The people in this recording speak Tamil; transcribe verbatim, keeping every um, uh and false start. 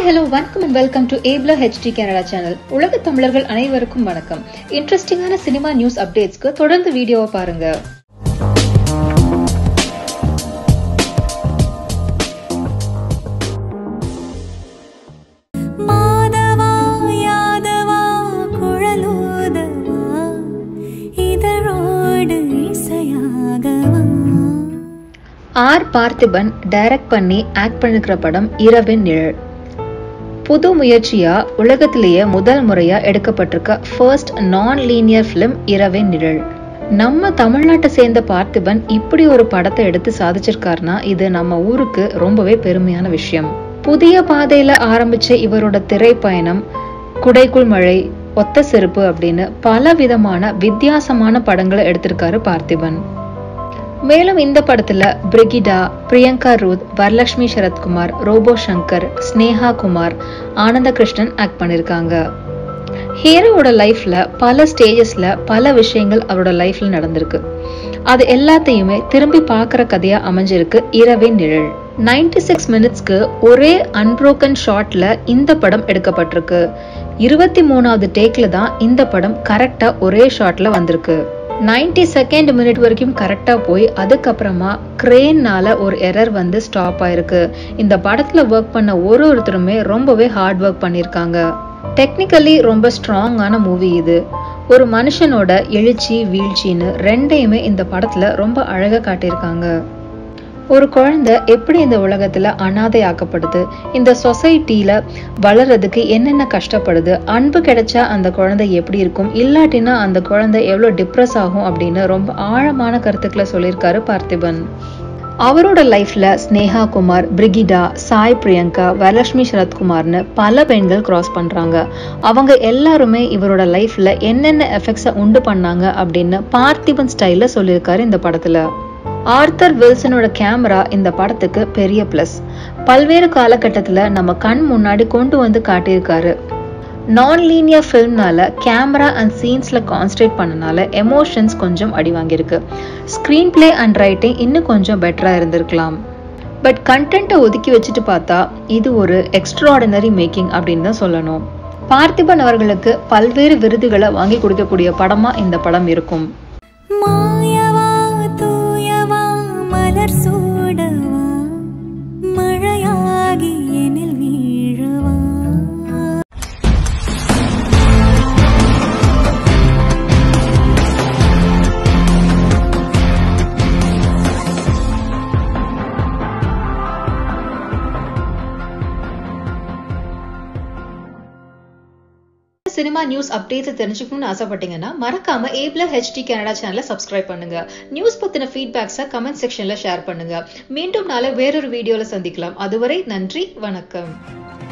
hello, welcome and welcome to Abler H D Canada channel. உலக தமிழர்கள் அனைவருக்கும் வணக்கம். இன்ட்ரெஸ்டிங்கான சினிமா நியூஸ் அப்டேட்ஸ்க்கு தொடர்ந்து வீடியோவை பாருங்க. ஆர் பார்த்திபன் டைரக்ட் பண்ணி ஆக்ட் பண்ணிருக்கிற படம் இரவின் நிழல். புது முயற்சியா உலகத்திலேயே முதல் முறையா எடுக்கப்பட்டிருக்க first non linear film Iravin Nizhal. நம்ம தமிழ்நாட்டை சேர்ந்த பார்த்திபன் இப்படி ஒரு படத்தை எடுத்து சாதிச்சிருக்காருன்னா இது நம்ம ஊருக்கு ரொம்பவே பெருமையான விஷயம். புதிய பாதையில ஆரம்பிச்ச இவரோட திரைப்பயணம் குடைக்குள் மழை, ஒத்த செருப்பு அப்படின்னு பல விதமான வித்தியாசமான படங்களை எடுத்திருக்காரு பார்த்திபன். மேலும் இந்த படத்துல பிரிகிடா, பிரியங்கா ரூத், வரலட்சுமி சரத்குமார், ரோபோ சங்கர், ஸ்னேகா குமார், ஆனந்த கிருஷ்ணன் ஆக்ட் பண்ணிருக்காங்க. ஹீரோவோட லைஃப்ல பல ஸ்டேஜஸ்ல பல விஷயங்கள் அவரோட லைஃப்ல நடந்திருக்கு. அது எல்லாத்தையுமே திரும்பி பாக்குற கதையா அமைஞ்சிருக்கு இரவின் நிழல். நைன்டி சிக்ஸ் மினிட்ஸ்க்கு ஒரே அன்புரோக்கன் ஷாட்ல இந்த படம் எடுக்கப்பட்டிருக்கு. இருபத்தி மூணாவது டேக்ல தான் இந்த படம் கரெக்டா ஒரே ஷாட்ல வந்திருக்கு. நைன்டி செகண்ட் மினிட் வரைக்கும் கரெக்டா போய் அதுக்கப்புறமா கிரேன்னால ஒரு எரர் வந்து ஸ்டாப் ஆயிருக்கு. இந்த படத்துல ஒர்க் பண்ண ஒரு ஒருத்தருமே ரொம்பவே ஹார்ட் ஒர்க் பண்ணிருக்காங்க. டெக்னிக்கலி ரொம்ப ஸ்ட்ராங்கான மூவி இது. ஒரு மனுஷனோட எழுச்சி வீழ்ச்சின்னு ரெண்டையுமே இந்த படத்துல ரொம்ப அழகா காட்டியிருக்காங்க. ஒரு குழந்தை எப்படி இந்த உலகத்துல அனாதையாக்கப்படுது, இந்த சொசைட்டில வளர்றதுக்கு என்னென்ன கஷ்டப்படுது, அன்பு கிடைச்சா அந்த குழந்தை எப்படி இருக்கும், இல்லாட்டினா அந்த குழந்தை எவ்வளவு டிப்ரெஸ் ஆகும் அப்படின்னு ரொம்ப ஆழமான கருத்துக்களை சொல்லியிருக்காரு பார்த்திபன். அவரோட லைஃப்ல ஸ்னேகா குமார், பிரிகிடா, சாய், பிரியங்கா, வரலட்சுமி சரத்குமார்னு பல பெண்கள் கிராஸ் பண்றாங்க. அவங்க எல்லாருமே இவரோட லைஃப்ல என்னென்ன எஃபெக்ட்ஸை உண்டு பண்ணாங்க அப்படின்னு பார்த்திபன் ஸ்டைல்ல சொல்லியிருக்காரு இந்த படத்துல. ஆர்தர் வில்சனோட கேமரா இந்த படத்துக்கு பெரிய பிளஸ். பல்வேறு காலகட்டத்துல நம்ம கண் முன்னாடி கொண்டு வந்து காட்டியிருக்காரு. நான் லீனியர் பிலிம்னால கேமரா அண்ட் சீன்ஸ்ல கான்சன்ட்ரேட் பண்ணனால எமோஷன்ஸ் கொஞ்சம் அடி வாங்கியிருக்கு. ஸ்கிரீன் பிளே அண்ட் ரைட்டிங் இன்னும் கொஞ்சம் பெட்டரா இருந்திருக்கலாம். பட் கண்டென்ட்டை ஒதுக்கி வச்சுட்டு பார்த்தா இது ஒரு எக்ஸ்ட்ராடினரி மேக்கிங் அப்படின்னு தான் சொல்லணும். பார்த்திபன் அவர்களுக்கு பல்வேறு விருதுகளை வாங்கி கொடுக்கக்கூடிய படமா இந்த படம் இருக்கும். மழையாகி எனில் வீழவா. சினிமா நியூஸ் அப்டேட்ஸ் தெரிஞ்சுக்கணும்னு ஆசைப்பட்டீங்கன்னா மறக்காம ஏப்லர் ஹெச்டி கனடா சேனலை சப்ஸ்கிரைப் பண்ணுங்க. நியூஸ் பத்தின ஃபீட்பேக்ஸை கமெண்ட் செக்ஷன்ல ஷேர் பண்ணுங்க. மீண்டும் நாளை வேறொரு வீடியோல சந்திக்கலாம். அதுவரை நன்றி, வணக்கம்.